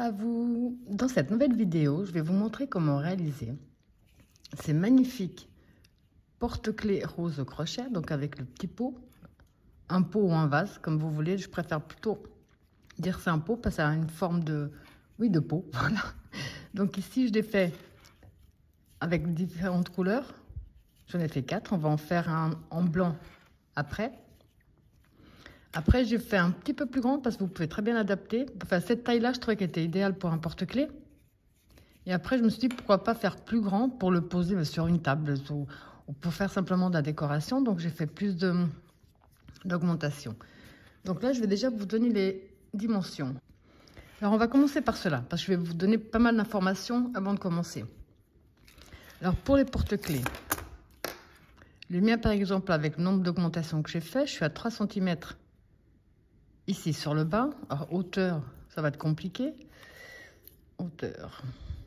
à vous! Dans cette nouvelle vidéo, je vais vous montrer comment réaliser ces magnifiques porte-clés rose au crochet, donc avec le petit pot, un pot ou un vase, comme vous voulez. Je préfère plutôt dire c'est un pot parce que ça a une forme de, oui, de pot, voilà. Donc ici, je l'ai fait avec différentes couleurs. J'en ai fait 4. On va en faire un en blanc après. Après, j'ai fait un petit peu plus grand parce que vous pouvez très bien l'adapter. Enfin, cette taille-là, je trouvais qu'elle était idéale pour un porte-clés. Et après, je me suis dit, pourquoi pas faire plus grand pour le poser sur une table ou pour faire simplement de la décoration. Donc, j'ai fait plus d'augmentation. Donc là, je vais déjà vous donner les dimensions. Alors, on va commencer par cela, parce que je vais vous donner pas mal d'informations avant de commencer. Alors, pour les porte-clés, le mien, par exemple, avec le nombre d'augmentations que j'ai fait, je suis à 3 cm ici sur le bas. Alors, hauteur, ça va être compliqué. Hauteur.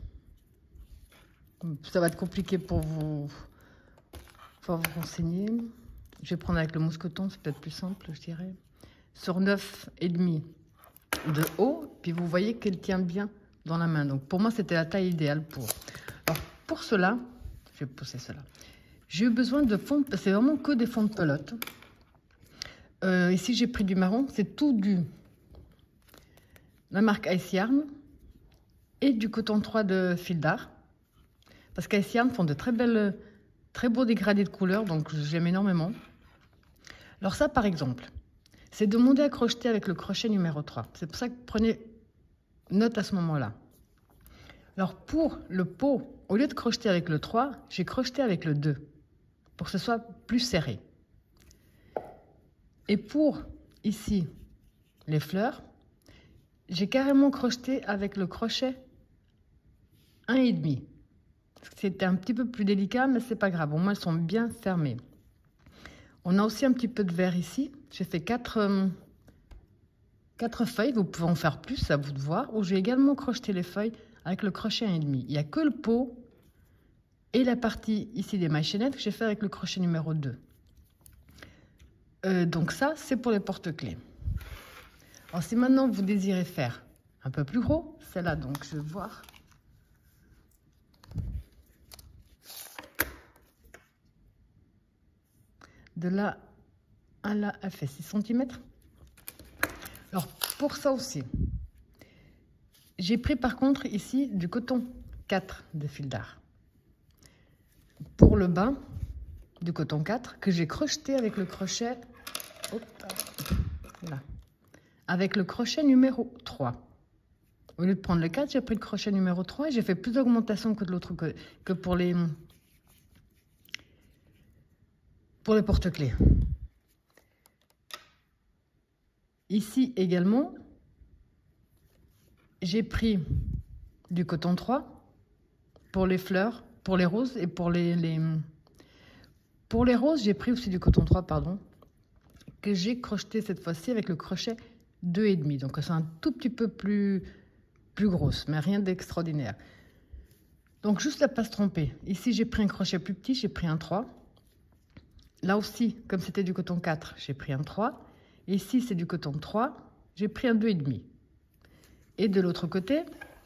Ça va être compliqué pour vous renseigner. Je vais prendre avec le mousqueton, c'est peut-être plus simple, je dirais. Sur 9,5 de haut, puis vous voyez qu'elle tient bien dans la main. Donc, pour moi, c'était la taille idéale pour. Alors, pour cela, je vais pousser cela. J'ai eu besoin de fond, c'est vraiment que des fonds de pelote. Ici, j'ai pris du marron, c'est tout la marque Ice Yarn et du coton 3 de fil d'art. Parce qu'Ice Yarn font de très beaux dégradés de couleurs, donc j'aime énormément. Alors ça, par exemple, c'est demander à crocheter avec le crochet numéro 3. C'est pour ça que prenez note à ce moment-là. Alors pour le pot, au lieu de crocheter avec le 3, j'ai crocheté avec le 2, pour que ce soit plus serré. Et pour, ici, les fleurs, j'ai carrément crocheté avec le crochet 1,5. C'était un petit peu plus délicat, mais c'est pas grave. Au moins, elles sont bien fermées. On a aussi un petit peu de vert ici. J'ai fait 4 feuilles. Vous pouvez en faire plus, à vous de voir. Où j'ai également crocheté les feuilles avec le crochet 1,5. Il n'y a que le pot et la partie ici des mailles chaînettes que j'ai fait avec le crochet numéro 2. Donc ça, c'est pour les porte-clés. Alors si maintenant vous désirez faire un peu plus gros, c'est là, donc je vais voir. De là à là, elle fait 6 cm. Alors pour ça aussi, j'ai pris par contre ici du coton 4 de fil d'art. Pour le bas, du coton 4 que j'ai crocheté avec le crochet. Hop, là. Avec le crochet numéro 3. Au lieu de prendre le 4, j'ai pris le crochet numéro 3 et j'ai fait plus d'augmentation que de l'autre que pour les porte-clés. Ici également, j'ai pris du coton 3 pour les fleurs, pour les roses et pour pour les roses, j'ai pris aussi du coton 3, pardon, que j'ai crocheté cette fois-ci avec le crochet 2,5. Donc, c'est un tout petit peu plus grosse, mais rien d'extraordinaire. Donc, juste à ne pas se tromper. Ici, j'ai pris un crochet plus petit, j'ai pris un 3. Là aussi, comme c'était du coton 4, j'ai pris un 3. Ici, c'est du coton 3, j'ai pris un 2,5. Et de l'autre côté,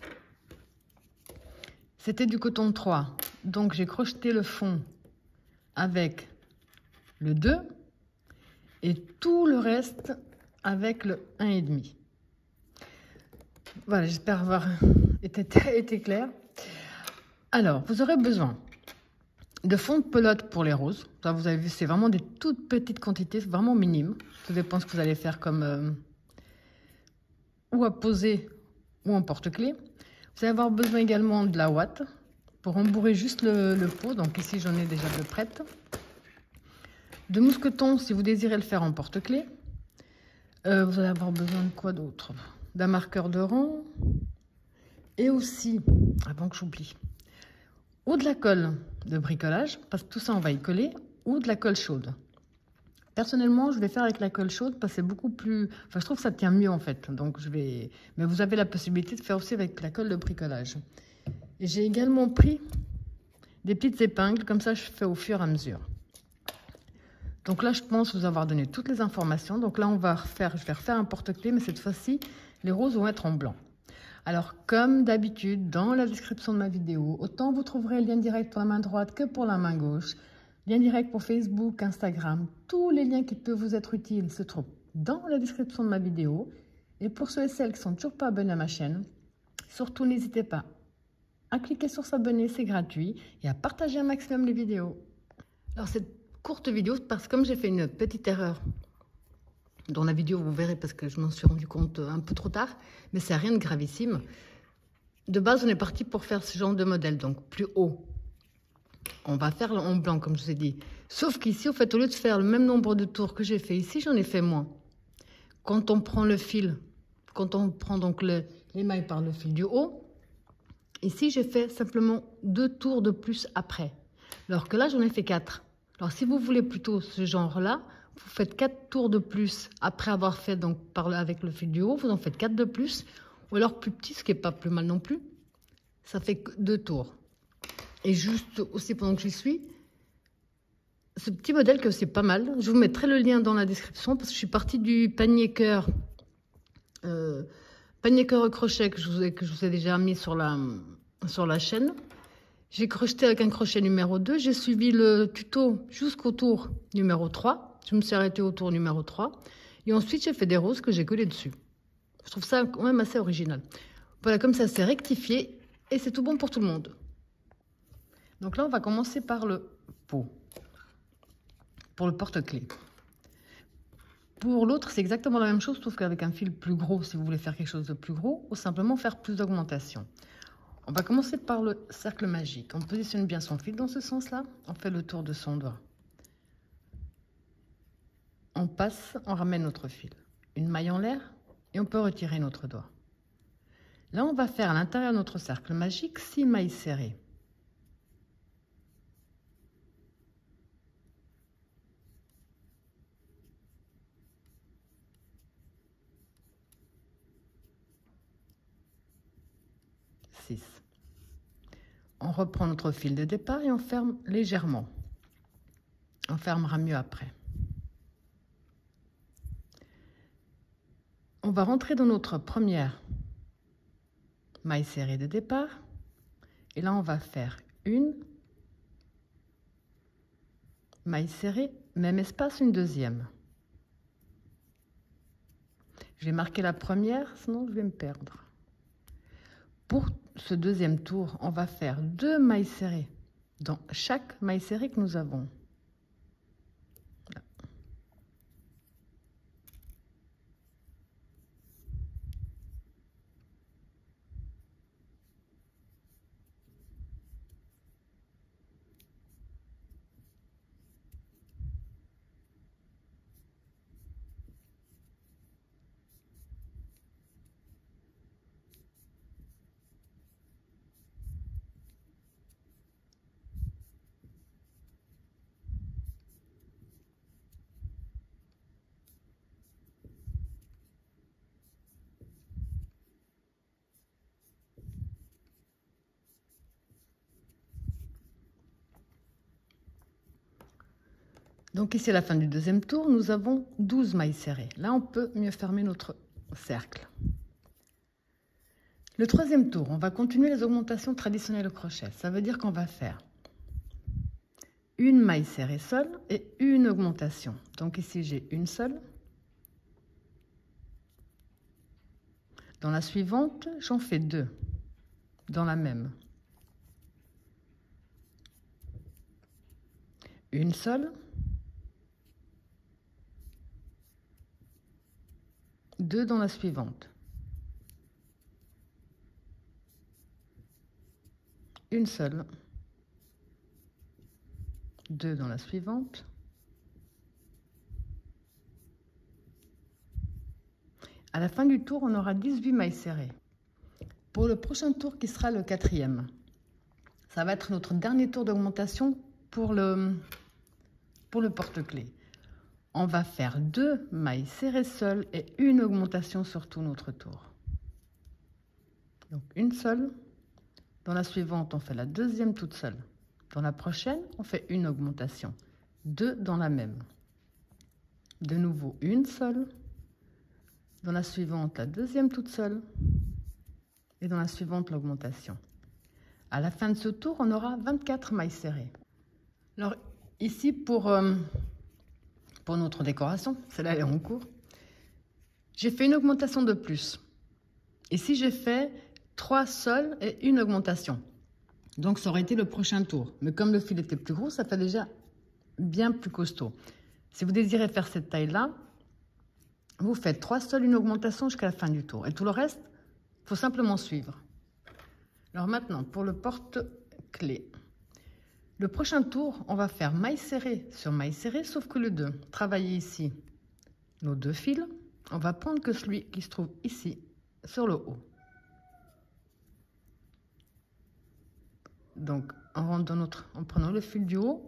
c'était du coton 3. Donc, j'ai crocheté le fond avec le 2 et tout le reste avec le 1,5. Voilà, j'espère avoir été clair. Alors, vous aurez besoin de fond de pelote pour les roses. Ça, vous avez vu, c'est vraiment des toutes petites quantités, vraiment minimes. Ça dépend ce que vous allez faire comme ou à poser ou en porte-clés. Vous allez avoir besoin également de la ouate pour rembourrer juste le pot. Donc ici, j'en ai déjà de prête. De mousqueton, si vous désirez le faire en porte-clés. Vous allez avoir besoin de quoi d'autre? D'un marqueur de rang. Et aussi, avant que j'oublie, ou de la colle de bricolage, parce que tout ça, on va y coller, ou de la colle chaude. Personnellement, je vais faire avec la colle chaude parce que c'est beaucoup plus... Enfin, je trouve que ça tient mieux en fait. Donc, mais vous avez la possibilité de faire aussi avec la colle de bricolage. Et j'ai également pris des petites épingles, comme ça, je fais au fur et à mesure. Donc là, je pense vous avoir donné toutes les informations. Donc là, je vais refaire un porte-clés, mais cette fois-ci, les roses vont être en blanc. Alors, comme d'habitude, dans la description de ma vidéo, autant vous trouverez le lien direct pour la main droite que pour la main gauche. Lien direct pour Facebook, Instagram, tous les liens qui peuvent vous être utiles se trouvent dans la description de ma vidéo. Et pour ceux et celles qui ne sont toujours pas abonnés à ma chaîne, surtout n'hésitez pas à cliquer sur s'abonner, c'est gratuit, et à partager un maximum les vidéos. Alors cette courte vidéo, parce que comme j'ai fait une petite erreur dans la vidéo, vous verrez parce que je m'en suis rendu compte un peu trop tard, mais c'est rien de gravissime. De base, on est parti pour faire ce genre de modèle, donc plus haut. On va faire en blanc, comme je vous ai dit. Sauf qu'ici, en fait, au lieu de faire le même nombre de tours que j'ai fait ici, j'en ai fait moins. Quand on prend le fil, quand on prend donc l'émail par le fil du haut, ici, j'ai fait simplement 2 tours de plus après. Alors que là, j'en ai fait 4. Alors, si vous voulez plutôt ce genre-là, vous faites 4 tours de plus après avoir fait donc avec le fil du haut, vous en faites 4 de plus. Ou alors plus petit, ce qui n'est pas plus mal non plus. Ça fait 2 tours. Et juste aussi pendant que j'y suis, ce petit modèle que c'est pas mal. Je vous mettrai le lien dans la description parce que je suis partie du panier cœur au crochet que je vous ai déjà mis sur la chaîne. J'ai crocheté avec un crochet numéro 2. J'ai suivi le tuto jusqu'au tour numéro 3. Je me suis arrêtée au tour numéro 3. Et ensuite, j'ai fait des roses que j'ai collées dessus. Je trouve ça quand même assez original. Voilà, comme ça, c'est rectifié et c'est tout bon pour tout le monde. Donc là, on va commencer par le pot, pour le porte-clés. Pour l'autre, c'est exactement la même chose, sauf qu'avec un fil plus gros, si vous voulez faire quelque chose de plus gros, ou simplement faire plus d'augmentation. On va commencer par le cercle magique. On positionne bien son fil dans ce sens-là. On fait le tour de son doigt. On passe, on ramène notre fil. Une maille en l'air et on peut retirer notre doigt. Là, on va faire à l'intérieur de notre cercle magique 6 mailles serrées. On reprend notre fil de départ et on ferme légèrement. On fermera mieux après. On va rentrer dans notre première maille serrée de départ. Et là, on va faire une maille serrée, même espace, une deuxième. Je vais marquer la première, sinon je vais me perdre. Pour ce deuxième tour, on va faire 2 mailles serrées dans chaque maille serrée que nous avons. Là. Donc ici, à la fin du deuxième tour, nous avons 12 mailles serrées. Là, on peut mieux fermer notre cercle. Le troisième tour, on va continuer les augmentations traditionnelles au crochet. Ça veut dire qu'on va faire une maille serrée seule et une augmentation. Donc ici, j'ai une seule. Dans la suivante, j'en fais 2. Dans la même. Une seule. 2 dans la suivante. Une seule. 2 dans la suivante. À la fin du tour, on aura 18 mailles serrées. Pour le prochain tour qui sera le 4e, ça va être notre dernier tour d'augmentation pour le porte-clés. On va faire 2 mailles serrées seules et une augmentation sur tout notre tour. Donc une seule. Dans la suivante, on fait la deuxième toute seule. Dans la prochaine, on fait une augmentation. 2 dans la même. De nouveau, une seule. Dans la suivante, la deuxième toute seule. et dans la suivante l'augmentation. À la fin de ce tour, on aura 24 mailles serrées. Alors ici, pour notre décoration, celle-là elle est en cours, j'ai fait une augmentation de plus. Ici, j'ai fait 3 sols et une augmentation. Donc ça aurait été le prochain tour. Mais comme le fil était plus gros, ça fait déjà bien plus costaud. Si vous désirez faire cette taille-là, vous faites 3 sols, une augmentation jusqu'à la fin du tour. Et tout le reste, il faut simplement suivre. Alors maintenant, pour le porte-clés. Le prochain tour, on va faire maille serrée sur maille serrée, sauf que le 2. Travailler ici nos 2 fils. On va prendre que celui qui se trouve ici, sur le haut. Donc, on rentre dans en prenant le fil du haut.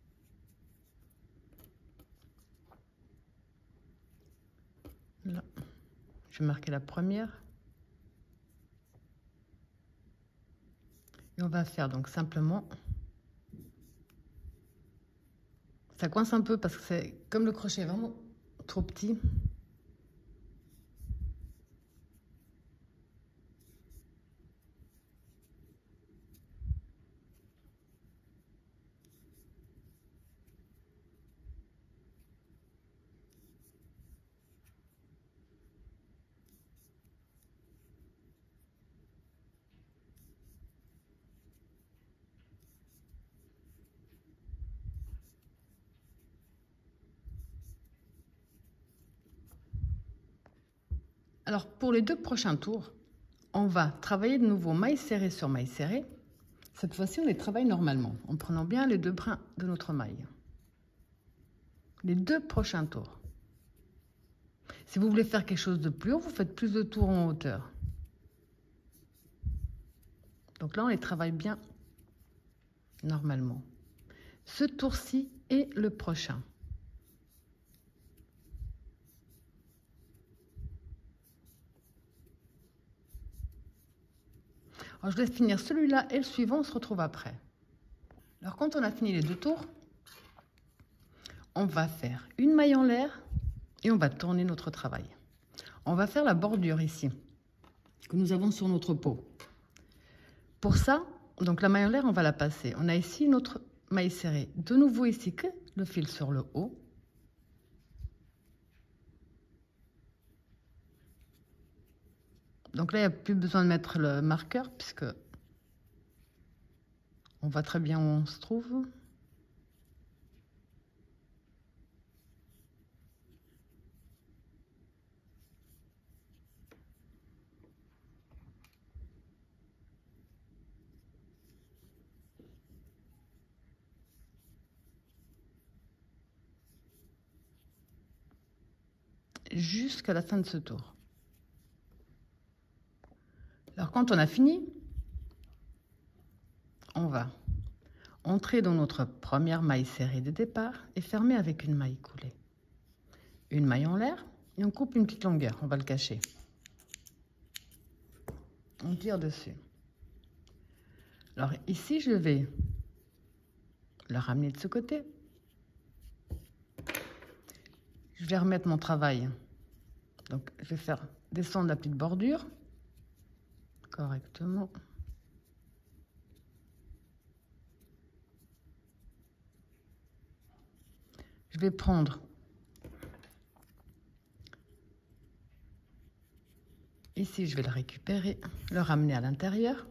Là, je vais marquer la première. Et on va faire donc simplement... Ça coince un peu parce que c'est comme le crochet est vraiment trop petit. Alors, pour les 2 prochains tours, on va travailler de nouveau maille serrée sur maille serrée. Cette fois-ci, on les travaille normalement, en prenant bien les 2 brins de notre maille. Les 2 prochains tours. Si vous voulez faire quelque chose de plus haut, vous faites plus de tours en hauteur. Donc là, on les travaille bien normalement. Ce tour-ci et le prochain. Alors, je laisse finir celui-là et le suivant, on se retrouve après. Alors, quand on a fini les 2 tours, on va faire une maille en l'air et on va tourner notre travail. On va faire la bordure ici, que nous avons sur notre peau. Pour ça, donc la maille en l'air, on va la passer. On a ici notre maille serrée. De nouveau ici, que le fil sur le haut. Donc là, il n'y a plus besoin de mettre le marqueur puisque on voit très bien où on se trouve. Jusqu'à la fin de ce tour. Alors quand on a fini, on va entrer dans notre première maille serrée de départ et fermer avec une maille coulée. Une maille en l'air et on coupe une petite longueur, on va le cacher. On tire dessus. Alors ici, je vais le ramener de ce côté. Je vais remettre mon travail. Donc je vais faire descendre la petite bordure correctement. Je vais prendre ici, je vais le récupérer, le ramener à l'intérieur.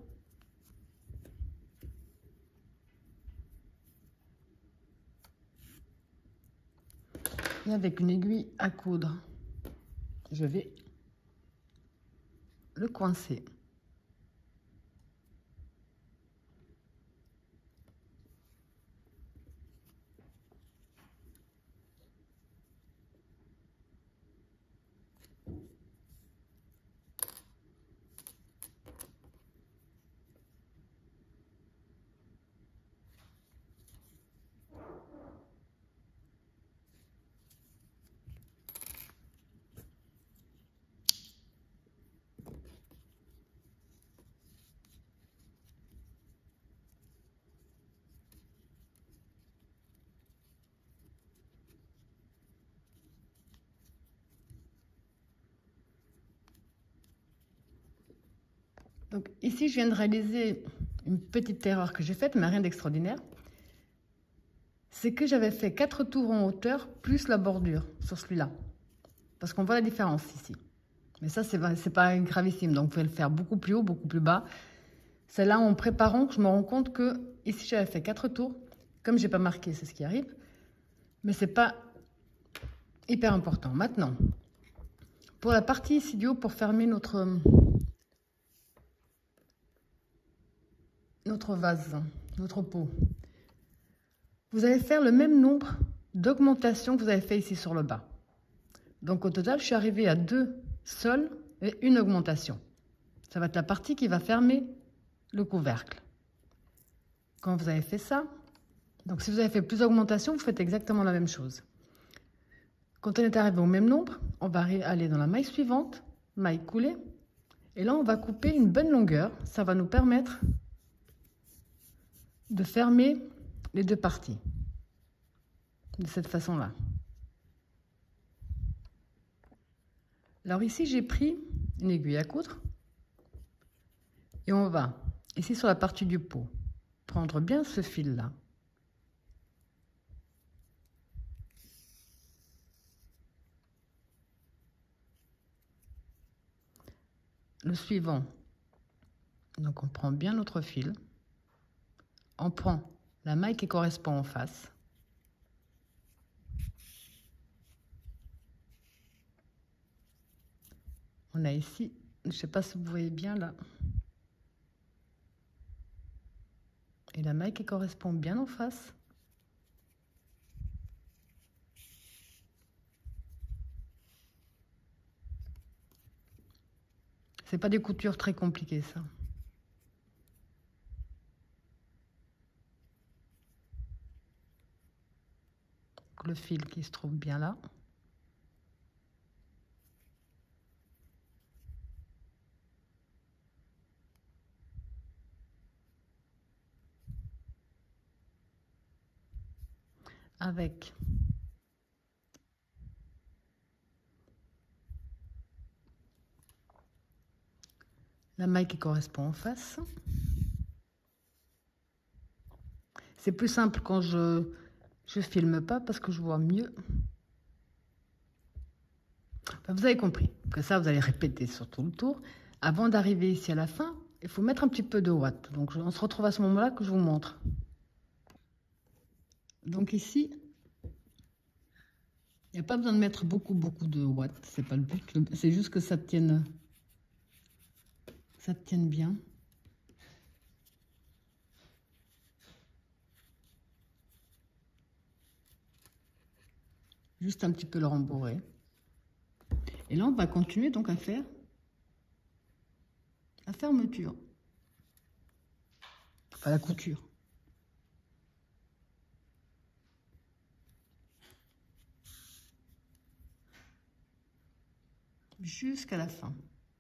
Et avec une aiguille à coudre, je vais le coincer. Donc ici, je viens de réaliser une petite erreur que j'ai faite, mais rien d'extraordinaire. C'est que j'avais fait 4 tours en hauteur, plus la bordure sur celui-là. Parce qu'on voit la différence ici. Mais ça, c'est pas gravissime. Donc, vous pouvez le faire beaucoup plus haut, beaucoup plus bas. C'est là, en préparant, que je me rends compte que ici, j'avais fait 4 tours. Comme j'ai pas marqué, c'est ce qui arrive. Mais c'est pas hyper important. Maintenant, pour la partie ici du haut, pour fermer notre vase, notre pot, vous allez faire le même nombre d'augmentations que vous avez fait ici sur le bas. Donc au total, je suis arrivée à 2 sols et une augmentation. Ça va être la partie qui va fermer le couvercle. Quand vous avez fait ça, donc si vous avez fait plus d'augmentations, vous faites exactement la même chose. Quand on est arrivé au même nombre, on va aller dans la maille suivante, maille coulée, et là on va couper une bonne longueur. Ça va nous permettre de fermer les 2 parties de cette façon-là. Alors ici, j'ai pris une aiguille à coudre et on va, ici sur la partie du pot, prendre bien ce fil-là. Le suivant, donc on prend bien notre fil, on prend la maille qui correspond en face. On a ici, je ne sais pas si vous voyez bien là, et la maille qui correspond bien en face. C'est pas des coutures très compliquées, ça. Donc, le fil qui se trouve bien là. Avec la maille qui correspond en face. C'est plus simple quand je filme pas parce que je vois mieux. Enfin, vous avez compris que ça, vous allez répéter sur tout le tour. Avant d'arriver ici à la fin, il faut mettre un petit peu de ouate. Donc, on se retrouve à ce moment-là que je vous montre. Donc ici, il n'y a pas besoin de mettre beaucoup de watts, c'est pas le but, c'est juste que ça tienne bien. Juste un petit peu le rembourrer. Et là, on va continuer donc à faire la fermeture, enfin la couture. Jusqu'à la fin.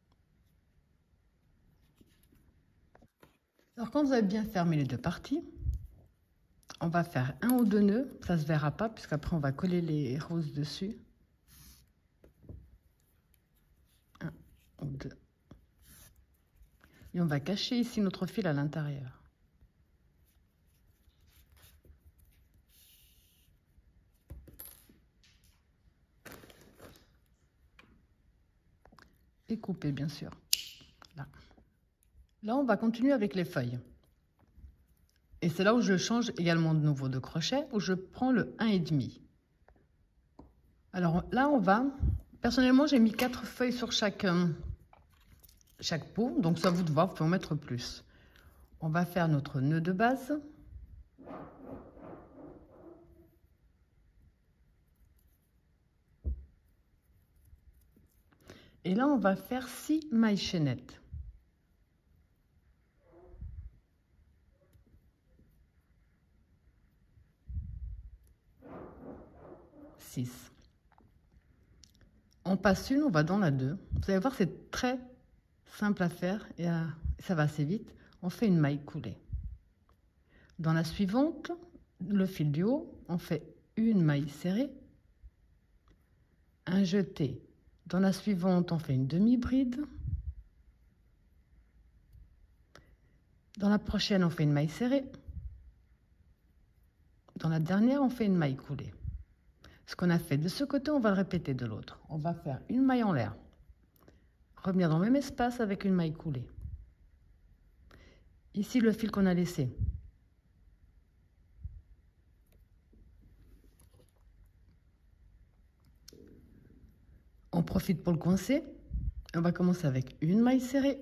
Alors quand vous avez bien fermé les 2 parties, on va faire 1 ou 2 nœuds, ça se verra pas puisqu'après on va coller les roses dessus. 1 ou 2. Et on va cacher ici notre fil à l'intérieur. Et couper bien sûr. Là, on va continuer avec les feuilles. Et c'est là où je change également de nouveau de crochet, où je prends le 1,5. Alors là, on va... Personnellement, j'ai mis 4 feuilles sur chaque pot, donc ça vous de voir, vous pouvez en mettre plus. On va faire notre nœud de base. Et là, on va faire 6 mailles chaînettes. 6. On passe une, on va dans la 2. Vous allez voir, c'est très simple à faire et ça va assez vite. On fait une maille coulée. Dans la suivante, le fil du haut, on fait une maille serrée, un jeté. Dans la suivante, on fait une demi-bride. Dans la prochaine, on fait une maille serrée. Dans la dernière, on fait une maille coulée. Ce qu'on a fait de ce côté, on va le répéter de l'autre. On va faire une maille en l'air. Revenir dans le même espace avec une maille coulée. Ici, le fil qu'on a laissé. On profite pour le coincer. On va commencer avec une maille serrée.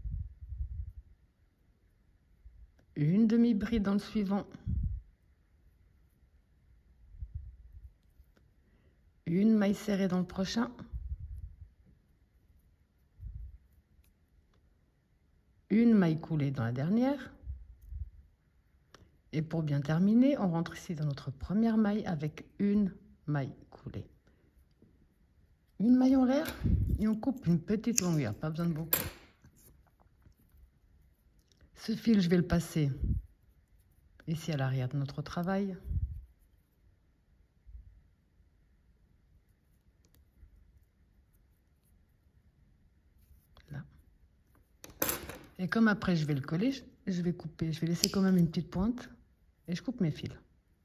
Une demi-bride dans le suivant. Une maille serrée dans le prochain. Une maille coulée dans la dernière. Et pour bien terminer, on rentre ici dans notre première maille avec une maille coulée. Une maille en l'air et on coupe une petite longueur, pas besoin de beaucoup. Ce fil, je vais le passer ici à l'arrière de notre travail. Là. Et comme après je vais le coller, je vais couper, je vais laisser quand même une petite pointe et je coupe mes fils.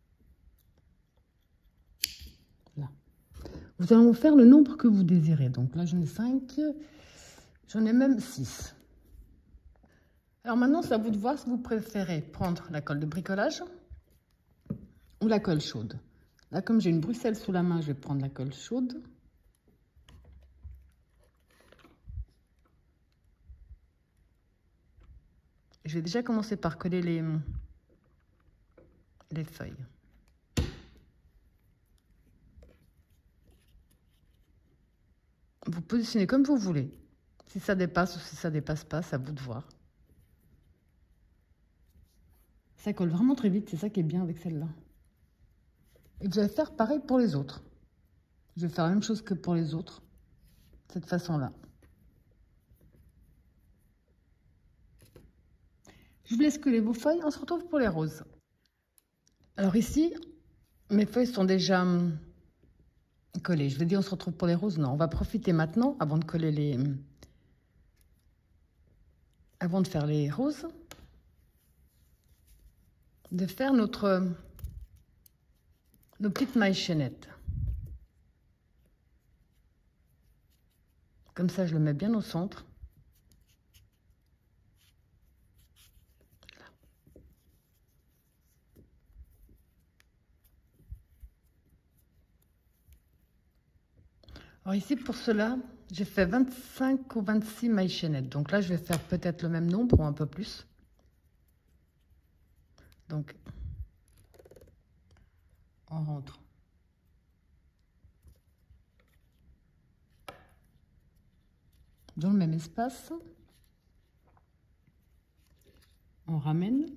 Là. Vous allez en faire le nombre que vous désirez. Donc là, j'en ai 5, j'en ai même 6. Alors maintenant, c'est à vous de voir si vous préférez prendre la colle de bricolage ou la colle chaude. Là, comme j'ai une Bruxelles sous la main, je vais prendre la colle chaude. Je vais déjà commencer par coller les feuilles. Vous positionnez comme vous voulez. Si ça dépasse ou si ça dépasse pas, c'est à vous de voir. Ça colle vraiment très vite, c'est ça qui est bien avec celle-là. Et vous allez faire pareil pour les autres. Je vais faire la même chose que pour les autres, de cette façon-là. Je vous laisse coller vos feuilles, on se retrouve pour les roses. Alors ici, mes feuilles sont déjà collées. Je vais dire on se retrouve pour les roses, non. On va profiter maintenant, avant de coller avant de faire les roses, de faire nos petites mailles chaînettes. Comme ça, je le mets bien au centre. Alors ici, pour cela, j'ai fait 25 ou 26 mailles chaînettes. Donc là, je vais faire peut-être le même nombre ou un peu plus. Donc, on rentre dans le même espace. On ramène.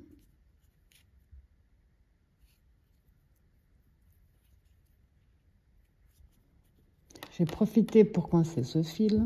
J'ai profité pour coincer ce fil.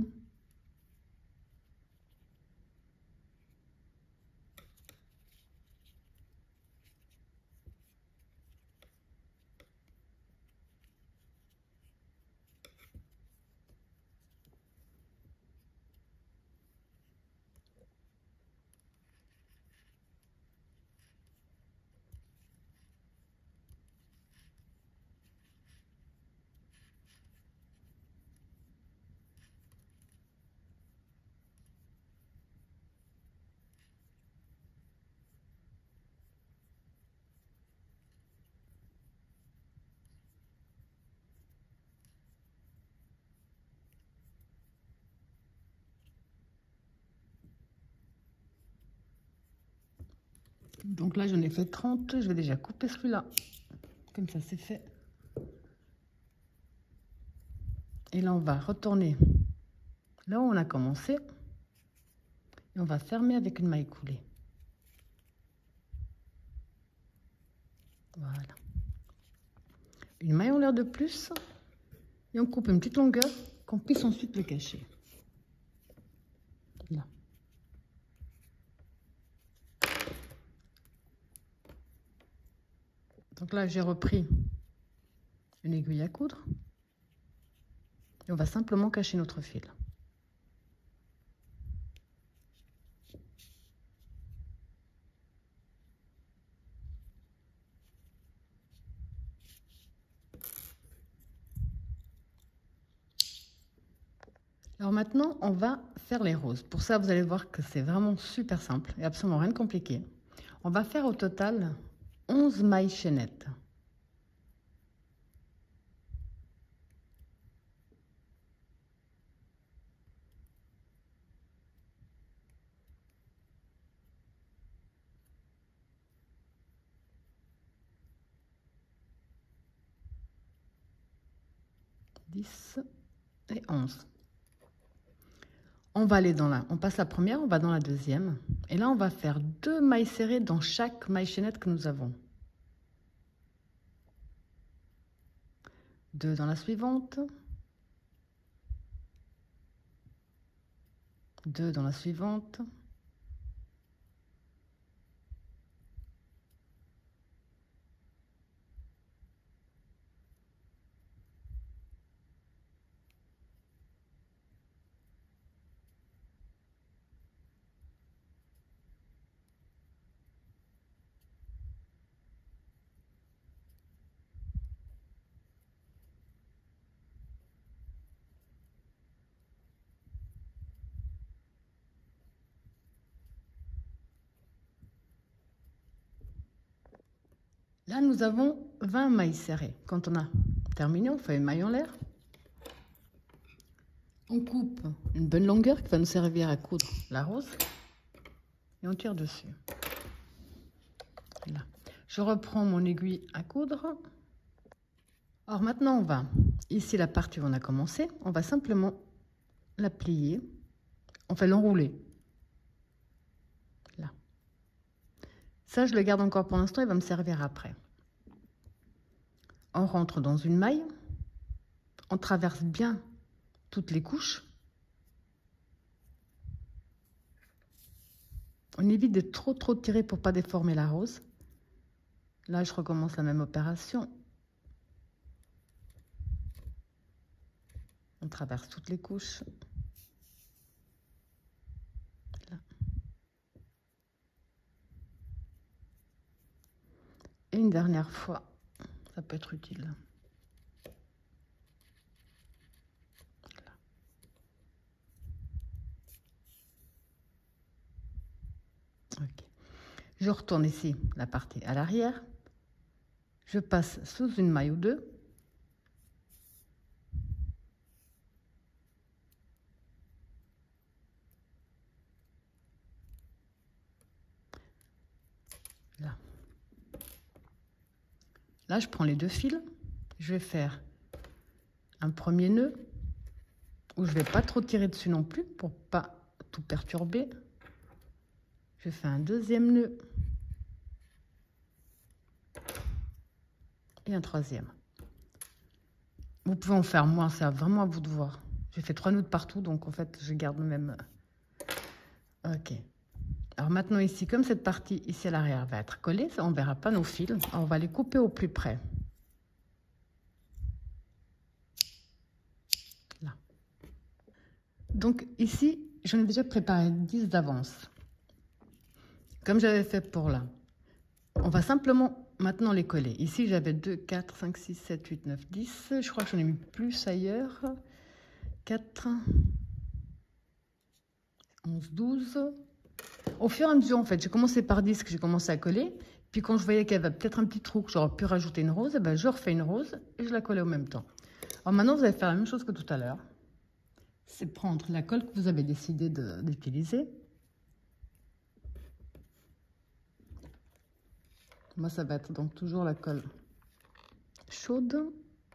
Donc là, j'en ai fait 30. Je vais déjà couper celui-là. Comme ça, c'est fait. Et là, on va retourner là où on a commencé. Et on va fermer avec une maille coulée. Voilà. Une maille en l'air de plus. Et on coupe une petite longueur qu'on puisse ensuite le cacher. Là. Donc là, j'ai repris une aiguille à coudre. Et on va simplement cacher notre fil. « Alors maintenant, on va faire les roses. Pour ça, vous allez voir que c'est vraiment super simple et absolument rien de compliqué. On va faire au total 11 mailles chaînettes. Et 11. On va aller dans on passe la première, on va dans la deuxième. Et là, on va faire 2 mailles serrées dans chaque maille chaînette que nous avons. 2 dans la suivante. 2 dans la suivante. Là, nous avons 20 mailles serrées. Quand on a terminé, on fait une maille en l'air. On coupe une bonne longueur qui va nous servir à coudre la rose. Et on tire dessus. Là. Je reprends mon aiguille à coudre. Alors maintenant, on va, ici la partie où on a commencé, on va simplement la plier. On fait l'enrouler. Là. Ça, je le garde encore pour l'instant, il va me servir après. On rentre dans une maille. On traverse bien toutes les couches. On évite de trop tirer pour pas déformer la rose. Là, je recommence la même opération. On traverse toutes les couches. Là. Et une dernière fois, ça peut être utile. Là. Ok. Je retourne ici la partie à l'arrière. Je passe sous une maille ou deux. Là. Là, je prends les 2 fils. Je vais faire un premier nœud où je ne vais pas trop tirer dessus non plus pour pas tout perturber. Je fais un deuxième nœud et un troisième. Vous pouvez en faire moins, c'est vraiment à vous de voir. J'ai fait 3 nœuds de partout, donc en fait, je garde le même. Ok. Alors maintenant ici, comme cette partie ici à l'arrière va être collée, on ne verra pas nos fils. On va les couper au plus près. Là. Donc ici, j'en ai déjà préparé 10 d'avance. Comme j'avais fait pour là. On va simplement maintenant les coller. Ici, j'avais 2, 4, 5, 6, 7, 8, 9, 10. Je crois que j'en ai mis plus ailleurs. 4, 11, 12. Au fur et à mesure, en fait, j'ai commencé par 10 que j'ai commencé à coller. Puis quand je voyais qu'il y avait peut-être un petit trou que j'aurais pu rajouter une rose, ben je refais une rose et je la colle au même temps. Alors maintenant, vous allez faire la même chose que tout à l'heure. C'est prendre la colle que vous avez décidé d'utiliser. Moi, ça va être donc toujours la colle chaude.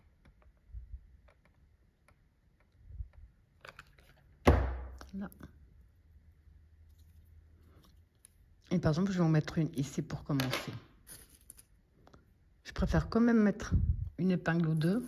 Là. Et par exemple, je vais en mettre une ici pour commencer. Je préfère quand même mettre une épingle ou deux.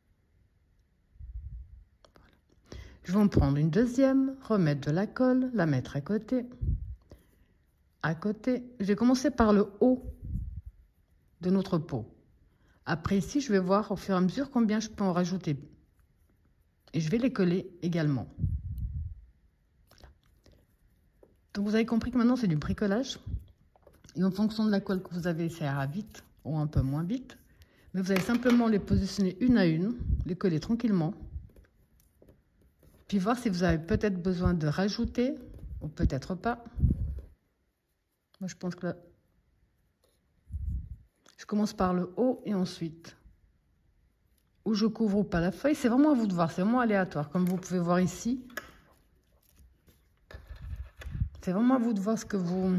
Voilà. Je vais en prendre une deuxième, remettre de la colle, la mettre à côté. À côté, je vais commencer par le haut de notre pot. Après ici, je vais voir au fur et à mesure combien je peux en rajouter. Et je vais les coller également. Voilà. Donc vous avez compris que maintenant c'est du bricolage. Et en fonction de la colle que vous avez, ça ira vite ou un peu moins vite. Mais vous allez simplement les positionner une à une, les coller tranquillement. Puis voir si vous avez peut-être besoin de rajouter ou peut-être pas. Moi, je pense que là, je commence par le haut et ensuite où je couvre ou pas la feuille. C'est vraiment à vous de voir, c'est vraiment aléatoire. Comme vous pouvez voir ici, c'est vraiment à vous de voir ce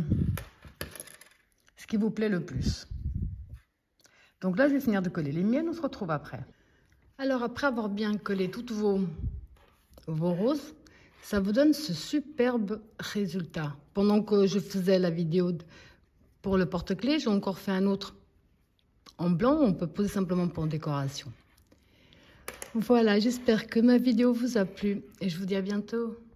qui vous plaît le plus. Donc là, je vais finir de coller les miennes, on se retrouve après. Alors après avoir bien collé toutes vos roses, ça vous donne ce superbe résultat. Pendant que je faisais la vidéo pour le porte-clés, j'ai encore fait un autre en blanc, on peut poser simplement pour décoration. Voilà, j'espère que ma vidéo vous a plu et je vous dis à bientôt.